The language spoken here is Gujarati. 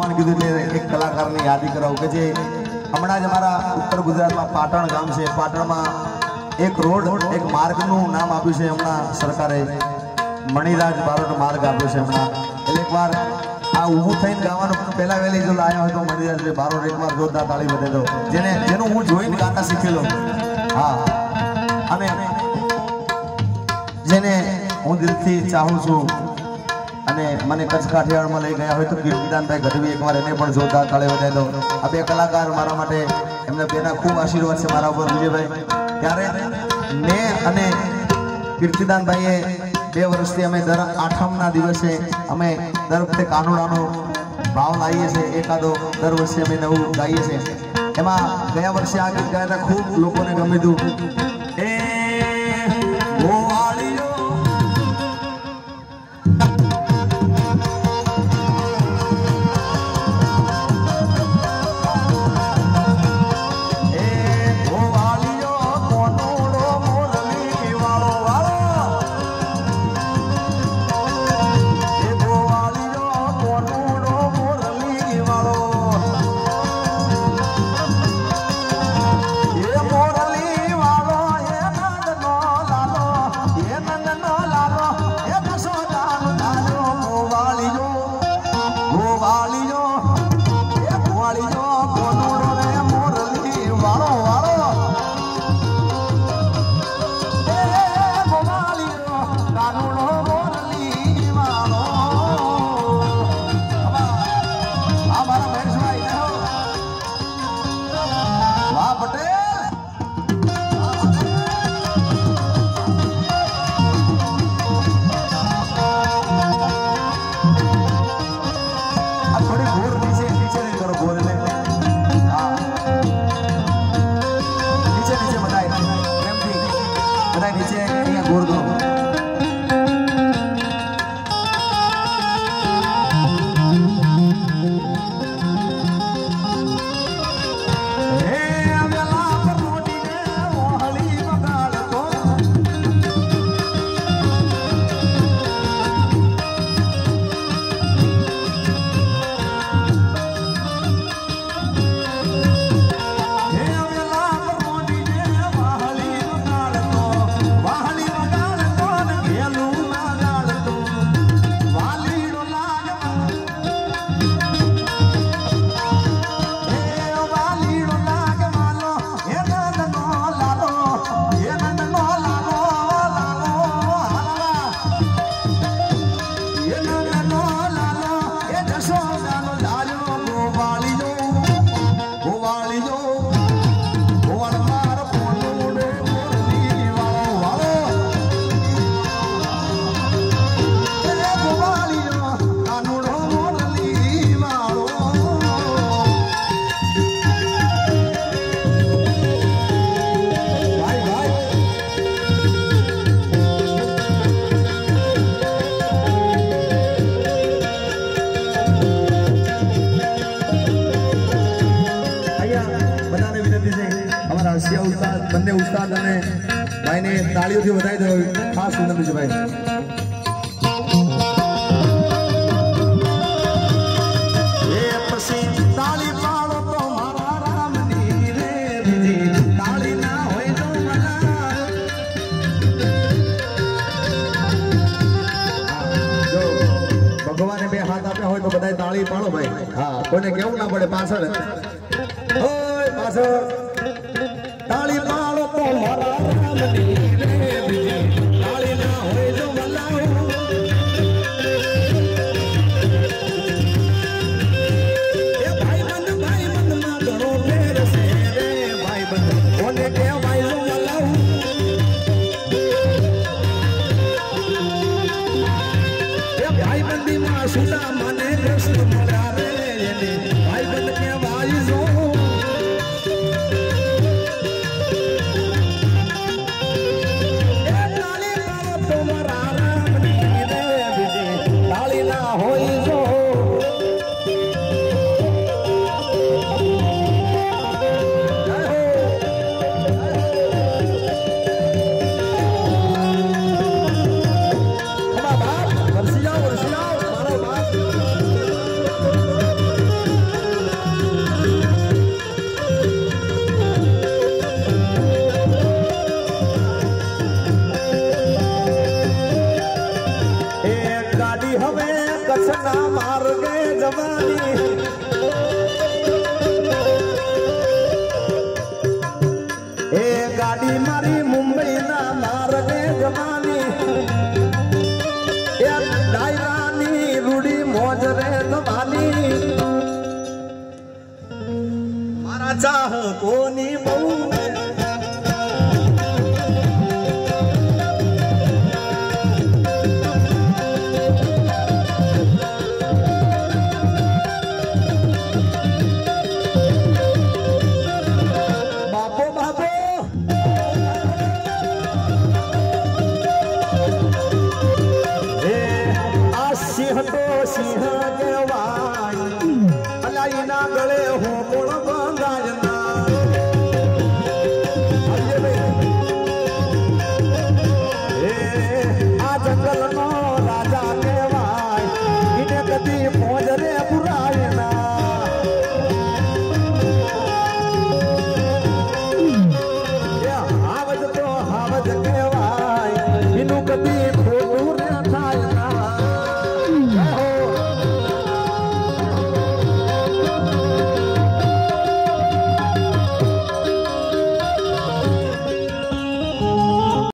આગેવાન કીધું એટલે એક કલાકારની યાદી કરાવું કે જે હમણાં જ અમારા ઉત્તર ગુજરાતમાં પાટણ ગામ છે, પાટણમાં એક રોડ એક માર્ગનું નામ આપ્યું છે હમણાં સરકારે, મણિરાજ બારોટ માર્ગ આપ્યો છે હમણાં. એટલે એકવાર આ ઊભું થઈને ગાવાનું પહેલા વહેલી જો લાયા હોય તો મણિરાજ બારોટ એકવાર જોરદાર તાળી વધે દો, જેનું હું જોઈને ગાતા શીખેલો. હા, અને જેને હું દિલથી ચાહું છું અને મને કચ્છ કાઠિયાવાડમાં લઈ ગયા હોય તો કીર્તિદાનભાઈ ગઢવી એકવાર એને પણ જોરદાર તાળી વધાવી દો. આ બે કલાકાર મારા માટે, એમના બેના ખૂબ આશીર્વાદ છે મારા ઉપર વિજયભાઈ. ત્યારે મેં અને કીર્તિદાનભાઈએ 2 વર્ષથી અમે દર આઠમના દિવસે અમે દર વખતે કાનુડાનો ભાવ લાવીએ છીએ, એકાદો દર વર્ષે અમે નવું ગાઈએ છીએ. એમાં ગયા વર્ષે આ ગીત ગાયા હતા, ખૂબ લોકોને ગમ્યું હતું. એ બંને ઉસ્તાદ અને ભાઈને તાળીઓથી વધાવી દો, ખાસ વિનંતી છે ભાઈ. ભગવાને 2 હાથ આપ્યા હોય તો બધા તાળી પાડો ભાઈ. હા, કોઈને કેવું ના પડે પાછળ પાછળ તાળી પાડો તો મારા રામની રે બીજી તાળી ના હોય જો મલાવ. એ ભાઈબંધ માં ઘણો ફેર છે રે ભાઈબંધ, કોને કહેવાય જો મલાવ. એ ભાઈબંધી માં સુદા મને કૃષ્ણ મળ્યા રે, એને ભાઈબંધ કહેવાય જો. चाह कोनी मऊ सिंह तो सिंह देवाई अलाई ना गले हो गुण